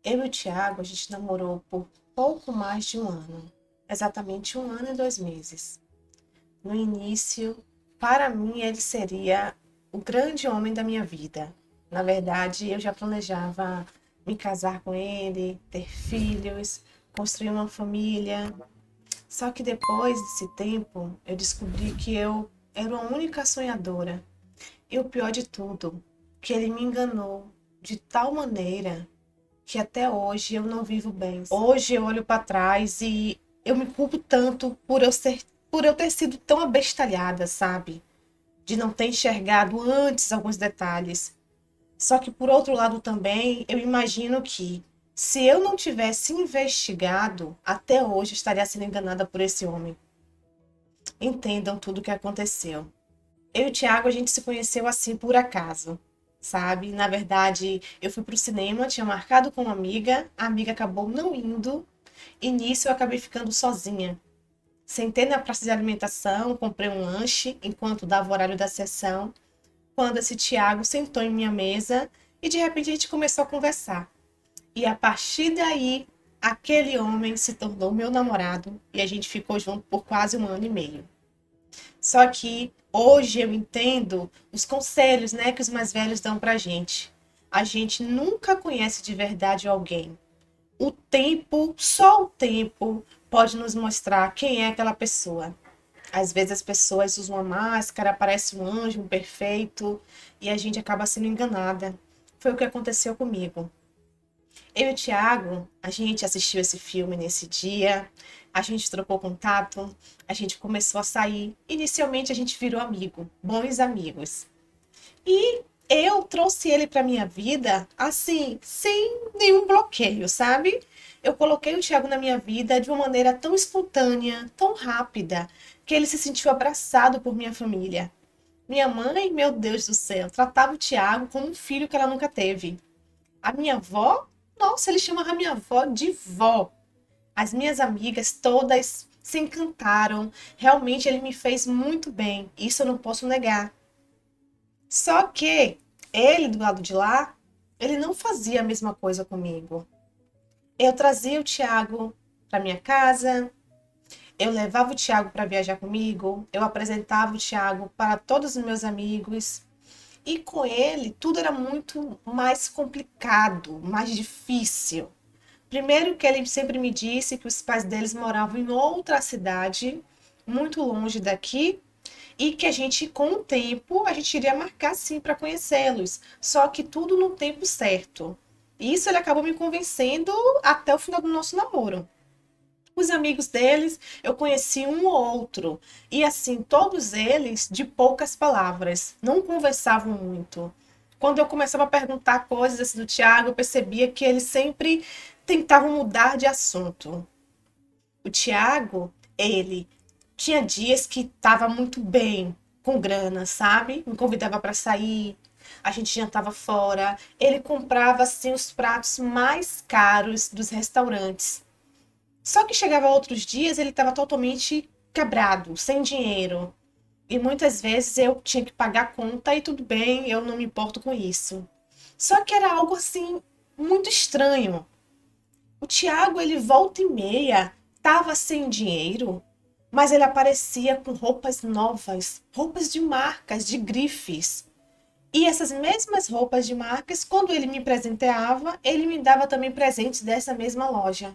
Eu e o Thiago, a gente namorou por pouco mais de um ano. Exatamente um ano e 2 meses. No início, para mim, ele seria o grande homem da minha vida. Na verdade, eu já planejava me casar com ele, ter filhos, construir uma família. Só que depois desse tempo, eu descobri que eu era a única sonhadora. E o pior de tudo, que ele me enganou de tal maneira que até hoje eu não vivo bem. Hoje eu olho para trás e eu me culpo tanto por eu ter sido tão abestalhada, sabe? De não ter enxergado antes alguns detalhes. Só que por outro lado também, eu imagino que se eu não tivesse investigado, até hoje eu estaria sendo enganada por esse homem. Entendam tudo o que aconteceu. Eu e o Thiago, a gente se conheceu assim por acaso, sabe? Na verdade, eu fui pro cinema, tinha marcado com uma amiga, a amiga acabou não indo, e nisso eu acabei ficando sozinha. Sentei na praça de alimentação, comprei um lanche enquanto dava o horário da sessão, quando esse Thiago sentou em minha mesa e de repente a gente começou a conversar. E a partir daí, aquele homem se tornou meu namorado e a gente ficou junto por quase um ano e meio. Só que hoje eu entendo os conselhos, né, que os mais velhos dão pra gente. A gente nunca conhece de verdade alguém. O tempo, só o tempo, pode nos mostrar quem é aquela pessoa. Às vezes as pessoas usam uma máscara, parece um anjo, um perfeito, e a gente acaba sendo enganada. Foi o que aconteceu comigo. Eu e o Thiago, a gente assistiu esse filme nesse dia, a gente trocou contato, a gente começou a sair. Inicialmente a gente virou amigo, bons amigos. E eu trouxe ele para minha vida assim, sem nenhum bloqueio, sabe? Eu coloquei o Thiago na minha vida de uma maneira tão espontânea, tão rápida, que ele se sentiu abraçado por minha família. Minha mãe, meu Deus do céu, tratava o Thiago como um filho que ela nunca teve. A minha avó, nossa, ele chamava a minha avó de vó. As minhas amigas todas se encantaram. Realmente ele me fez muito bem. Isso eu não posso negar. Só que ele, do lado de lá, ele não fazia a mesma coisa comigo. Eu trazia o Thiago para minha casa, eu levava o Thiago para viajar comigo, eu apresentava o Thiago para todos os meus amigos. E com ele, tudo era muito mais complicado, mais difícil. Primeiro que ele sempre me disse que os pais deles moravam em outra cidade, muito longe daqui, e que a gente, com o tempo, a gente iria marcar sim para conhecê-los, só que tudo no tempo certo. Isso ele acabou me convencendo até o final do nosso namoro. Os amigos deles, eu conheci um ou outro, e assim, todos eles de poucas palavras, não conversavam muito. Quando eu começava a perguntar coisas assim do Tiago, eu percebia que eles sempre tentavam mudar de assunto. O Tiago, ele tinha dias que estava muito bem, com grana, sabe? Me convidava para sair, a gente jantava fora. Ele comprava assim os pratos mais caros dos restaurantes. Só que chegava outros dias, ele estava totalmente quebrado, sem dinheiro. E muitas vezes eu tinha que pagar a conta e tudo bem, eu não me importo com isso. Só que era algo assim muito estranho. O Tiago, ele volta e meia, tava sem dinheiro, mas ele aparecia com roupas novas, roupas de marcas, de grifes. E essas mesmas roupas de marcas, quando ele me presenteava, ele me dava também presentes dessa mesma loja.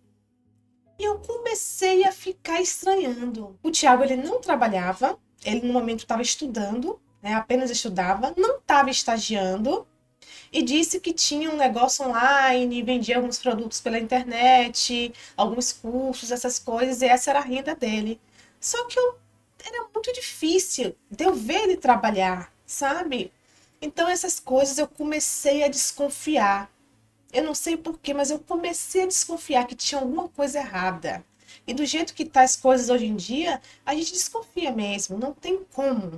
E eu comecei a ficar estranhando. O Tiago, ele não trabalhava, ele no momento estava estudando, né, apenas estudava, não estava estagiando, e disse que tinha um negócio online, vendia alguns produtos pela internet, alguns cursos, essas coisas, e essa era a renda dele. Só que era muito difícil de eu ver ele trabalhar, sabe? Então essas coisas eu comecei a desconfiar. Eu não sei porquê, mas eu comecei a desconfiar que tinha alguma coisa errada. E do jeito que tá as coisas hoje em dia, a gente desconfia mesmo, não tem como.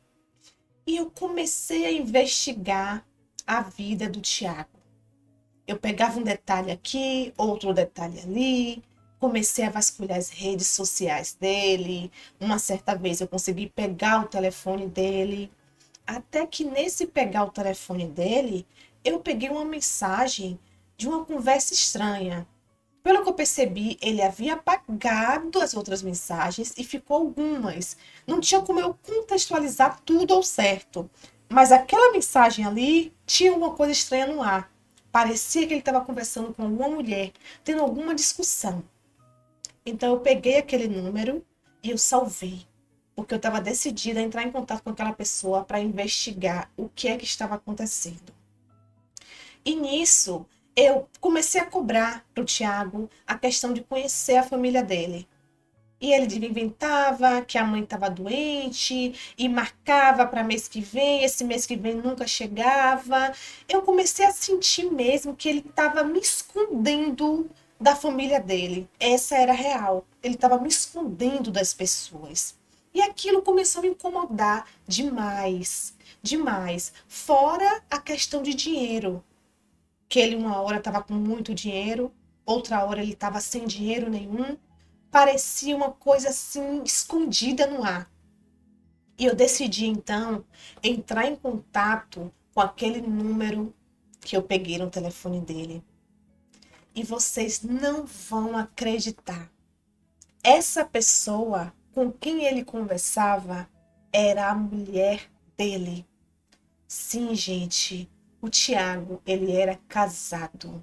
E eu comecei a investigar a vida do Tiago. Eu pegava um detalhe aqui, outro detalhe ali, comecei a vasculhar as redes sociais dele. Uma certa vez eu consegui pegar o telefone dele. Até que nesse pegar o telefone dele, eu peguei uma mensagem de uma conversa estranha. Pelo que eu percebi, ele havia apagado as outras mensagens e ficou algumas. Não tinha como eu contextualizar tudo ao certo. Mas aquela mensagem ali tinha uma coisa estranha no ar. Parecia que ele estava conversando com alguma mulher, tendo alguma discussão. Então eu peguei aquele número e eu salvei. Porque eu estava decidida a entrar em contato com aquela pessoa para investigar o que é que estava acontecendo. E nisso, eu comecei a cobrar para o Tiago a questão de conhecer a família dele. E ele inventava que a mãe estava doente e marcava para mês que vem, esse mês que vem nunca chegava. Eu comecei a sentir mesmo que ele estava me escondendo da família dele. Essa era real. Ele estava me escondendo das pessoas. E aquilo começou a me incomodar demais, demais. Fora a questão de dinheiro, que ele uma hora estava com muito dinheiro, outra hora ele estava sem dinheiro nenhum. Parecia uma coisa assim escondida no ar. E eu decidi então entrar em contato com aquele número que eu peguei no telefone dele. E vocês não vão acreditar. Essa pessoa com quem ele conversava era a mulher dele. Sim, gente, o Tiago, ele era casado.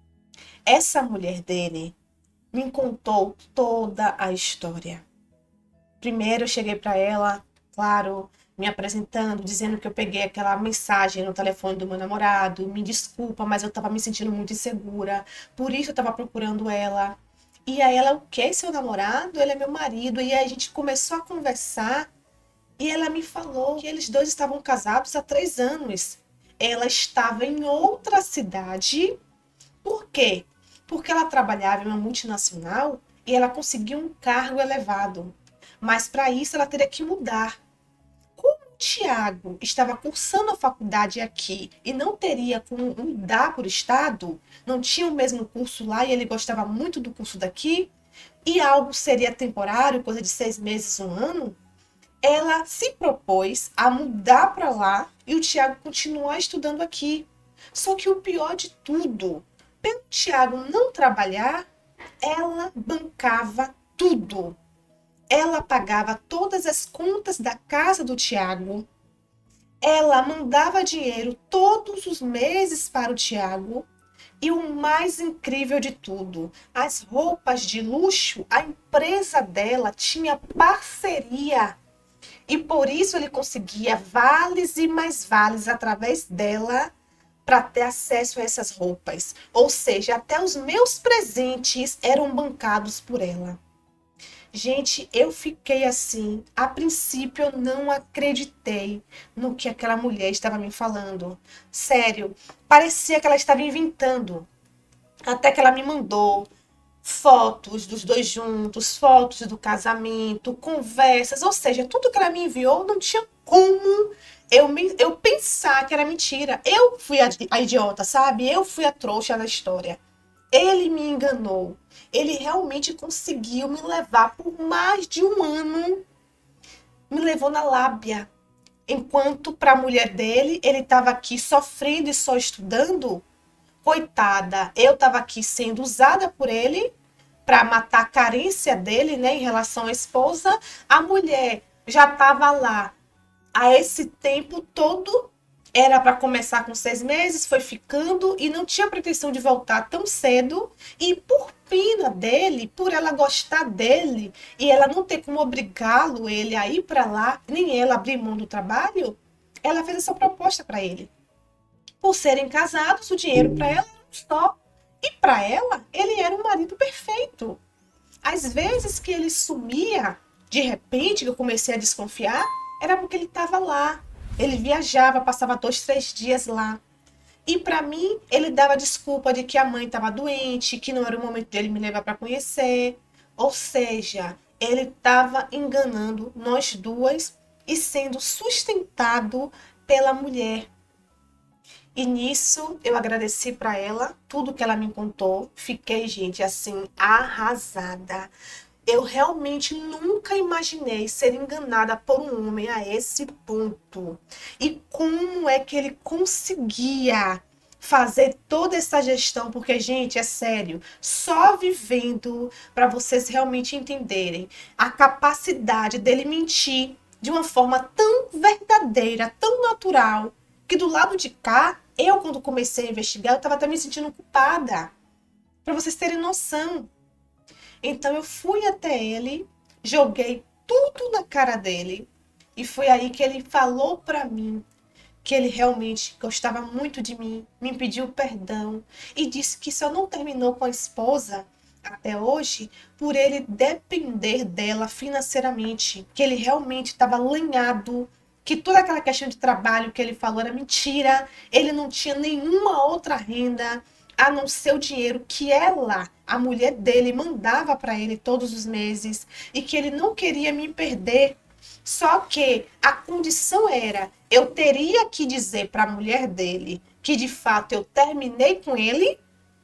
Essa mulher dele me contou toda a história. Primeiro eu cheguei para ela, claro, me apresentando, dizendo que eu peguei aquela mensagem no telefone do meu namorado, me desculpa, mas eu estava me sentindo muito insegura, por isso eu estava procurando ela. E aí ela, o que? Seu namorado? Ele é meu marido. E aí a gente começou a conversar e ela me falou que eles dois estavam casados há 3 anos. Ela estava em outra cidade. Por quê? Porque ela trabalhava em uma multinacional e ela conseguiu um cargo elevado. Mas para isso ela teria que mudar. Como o Tiago estava cursando a faculdade aqui e não teria como mudar por estado, não tinha o mesmo curso lá e ele gostava muito do curso daqui, e algo seria temporário, coisa de 6 meses, 1 ano, ela se propôs a mudar para lá e o Tiago continuar estudando aqui. Só que o pior de tudo, pelo Tiago não trabalhar, ela bancava tudo. Ela pagava todas as contas da casa do Tiago. Ela mandava dinheiro todos os meses para o Tiago. E o mais incrível de tudo, as roupas de luxo, a empresa dela tinha parceria. E por isso ele conseguia vales e mais vales através dela para ter acesso a essas roupas. Ou seja, até os meus presentes eram bancados por ela. Gente, eu fiquei assim. A princípio, eu não acreditei no que aquela mulher estava me falando. Sério, parecia que ela estava inventando. Até que ela me mandou fotos dos dois juntos, fotos do casamento, conversas, ou seja, tudo que ela me enviou não tinha como eu pensar que era mentira. Eu fui a idiota, sabe? Eu fui a trouxa da história. Ele me enganou. Ele realmente conseguiu me levar por mais de 1 ano. Me levou na lábia. Enquanto para a mulher dele, ele estava aqui sofrendo e só estudando. Coitada, eu estava aqui sendo usada por ele para matar a carência dele, né, em relação à esposa. A mulher já estava lá há esse tempo todo. Era para começar com 6 meses, foi ficando e não tinha pretensão de voltar tão cedo. E por pena dele, por ela gostar dele e ela não ter como obrigá-lo ele a ir para lá, nem ela abrir mão do trabalho, ela fez essa proposta para ele. Por serem casados, o dinheiro para ela era um só. E para ela, ele era um marido perfeito. Às vezes que ele sumia, de repente, que eu comecei a desconfiar, era porque ele estava lá. Ele viajava, passava 2, 3 dias lá. E para mim, ele dava desculpa de que a mãe estava doente, que não era o momento dele me levar para conhecer. Ou seja, ele estava enganando nós duas e sendo sustentado pela mulher. E nisso eu agradeci para ela tudo que ela me contou. Fiquei, gente, assim, arrasada. Eu realmente nunca imaginei ser enganada por um homem a esse ponto. E como é que ele conseguia fazer toda essa gestão, porque, gente, é sério, só vivendo para vocês realmente entenderem a capacidade dele mentir de uma forma tão verdadeira, tão natural, que do lado de cá, eu, quando comecei a investigar, eu estava até me sentindo culpada, para vocês terem noção. Então, eu fui até ele, joguei tudo na cara dele, e foi aí que ele falou para mim que ele realmente gostava muito de mim, me pediu perdão e disse que só não terminou com a esposa até hoje por ele depender dela financeiramente, que ele realmente estava lanhado, que toda aquela questão de trabalho que ele falou era mentira, ele não tinha nenhuma outra renda a não ser o dinheiro que ela, a mulher dele, mandava para ele todos os meses e que ele não queria me perder. Só que a condição era, eu teria que dizer para a mulher dele que de fato eu terminei com ele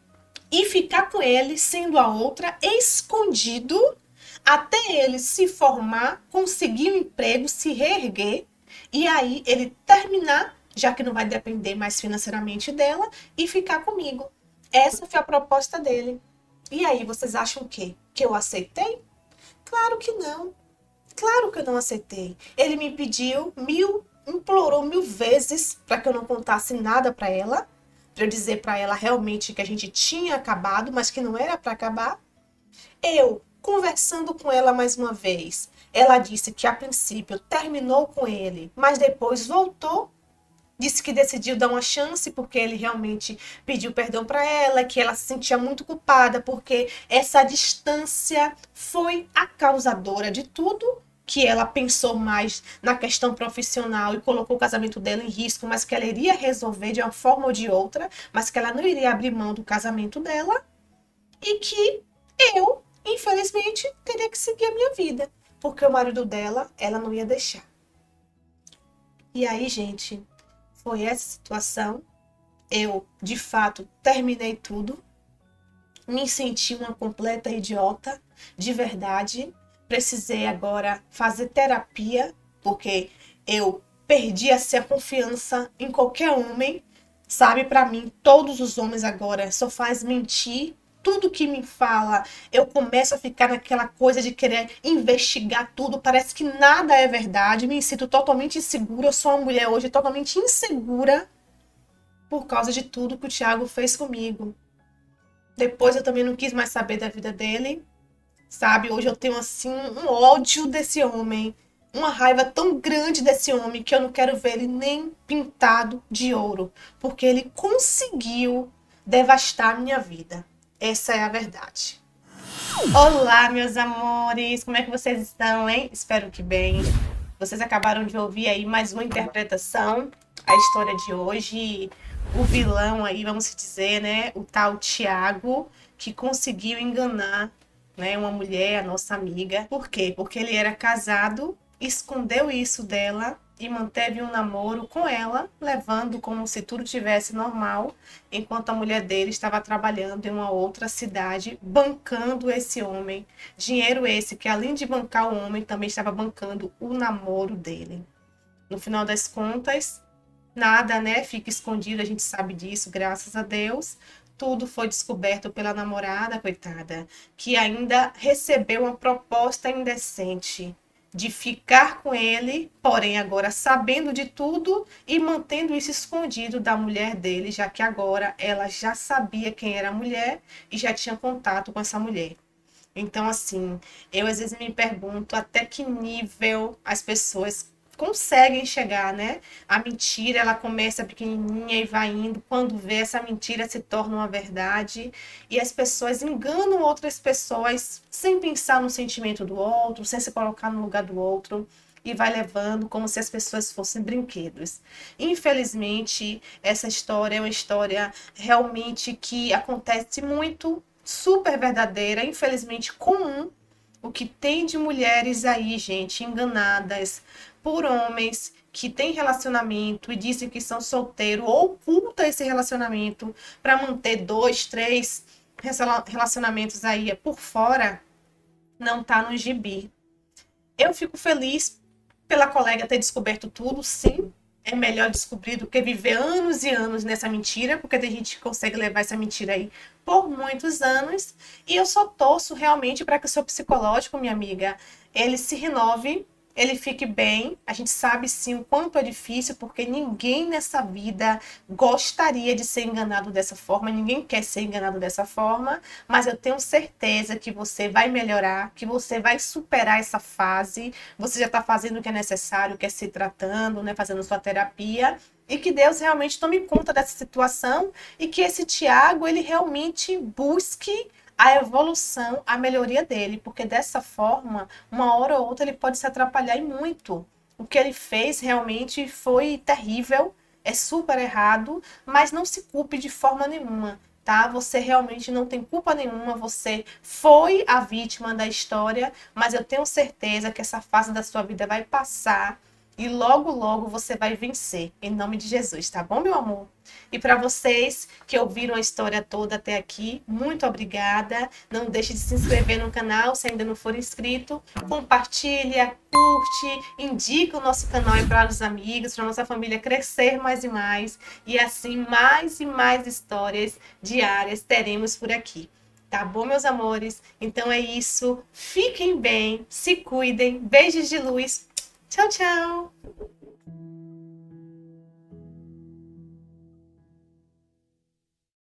e ficar com ele, sendo a outra, escondido, até ele se formar, conseguir um emprego, se reerguer, e aí ele terminar, já que não vai depender mais financeiramente dela, e ficar comigo. Essa foi a proposta dele. E aí, vocês acham o quê? Que eu aceitei? Claro que não. Claro que eu não aceitei. Ele me pediu implorou 1000 vezes para que eu não contasse nada para ela, para eu dizer para ela realmente que a gente tinha acabado, mas que não era para acabar. Eu, conversando com ela mais uma vez, ela disse que a princípio terminou com ele, mas depois voltou. Disse que decidiu dar uma chance porque ele realmente pediu perdão para ela, que ela se sentia muito culpada porque essa distância foi a causadora de tudo, que ela pensou mais na questão profissional e colocou o casamento dela em risco, mas que ela iria resolver de uma forma ou de outra, mas que ela não iria abrir mão do casamento dela e que eu, infelizmente, teria que seguir a minha vida, porque o marido dela, ela não ia deixar. E aí, gente, foi essa situação. Eu, de fato, terminei tudo. Me senti uma completa idiota, de verdade. Precisei agora fazer terapia, porque eu perdi a confiança em qualquer homem. Sabe, para mim, todos os homens agora só faz mentir. Tudo que me fala, eu começo a ficar naquela coisa de querer investigar tudo. Parece que nada é verdade. Me sinto totalmente insegura. Eu sou uma mulher hoje totalmente insegura por causa de tudo que o Thiago fez comigo. Depois eu também não quis mais saber da vida dele. Sabe, hoje eu tenho assim um ódio desse homem. Uma raiva tão grande desse homem que eu não quero ver ele nem pintado de ouro. Porque ele conseguiu devastar a minha vida. Essa é a verdade. Olá, meus amores! Como é que vocês estão, hein? Espero que bem. Vocês acabaram de ouvir aí mais uma interpretação, a história de hoje. O vilão aí, vamos dizer, né? O tal Thiago, que conseguiu enganar, né, uma mulher, a nossa amiga. Por quê? Porque ele era casado, escondeu isso dela e manteve um namoro com ela, levando como se tudo tivesse normal, enquanto a mulher dele estava trabalhando em uma outra cidade, bancando esse homem. Dinheiro esse que, além de bancar o homem, também estava bancando o namoro dele. No final das contas, nada, né, fica escondido, a gente sabe disso, graças a Deus. Tudo foi descoberto pela namorada, coitada, que ainda recebeu uma proposta indecente de ficar com ele, porém agora sabendo de tudo e mantendo isso escondido da mulher dele, já que agora ela já sabia quem era a mulher e já tinha contato com essa mulher. Então, assim, eu às vezes me pergunto até que nível as pessoas conseguem chegar, né? A mentira, ela começa pequenininha e vai indo. Quando vê, essa mentira se torna uma verdade. E as pessoas enganam outras pessoas sem pensar no sentimento do outro, sem se colocar no lugar do outro. E vai levando como se as pessoas fossem brinquedos. Infelizmente, essa história é uma história realmente que acontece muito, super verdadeira, infelizmente comum. O que tem de mulheres aí, gente, enganadas por homens que têm relacionamento e dizem que são solteiros ou oculta esse relacionamento para manter 2, 3 relacionamentos aí por fora, não tá no gibi. Eu fico feliz pela colega ter descoberto tudo, sim. é melhor descobrir do que viver anos e anos nessa mentira, porque tem gente que consegue levar essa mentira aí por muitos anos. E eu só torço realmente para que o seu psicológico, minha amiga, ele se renove, ele fique bem. A gente sabe sim o quanto é difícil, porque ninguém nessa vida gostaria de ser enganado dessa forma, ninguém quer ser enganado dessa forma, mas eu tenho certeza que você vai melhorar, que você vai superar essa fase. Você já está fazendo o que é necessário, que é se tratando, né, fazendo sua terapia, e que Deus realmente tome conta dessa situação e que esse Tiago, ele realmente busque a evolução, a melhoria dele, porque dessa forma, uma hora ou outra, ele pode se atrapalhar e muito. O que ele fez realmente foi terrível, é super errado, mas não se culpe de forma nenhuma, tá? Você realmente não tem culpa nenhuma, você foi a vítima da história, mas eu tenho certeza que essa fase da sua vida vai passar e logo, logo você vai vencer, em nome de Jesus, tá bom, meu amor? E para vocês que ouviram a história toda até aqui, muito obrigada. Não deixe de se inscrever no canal se ainda não for inscrito. Compartilha, curte, indica o nosso canal para os amigos, para nossa família crescer mais e mais. E assim, mais e mais histórias diárias teremos por aqui. Tá bom, meus amores? Então é isso. Fiquem bem, se cuidem. Beijos de luz. Tchau, tchau!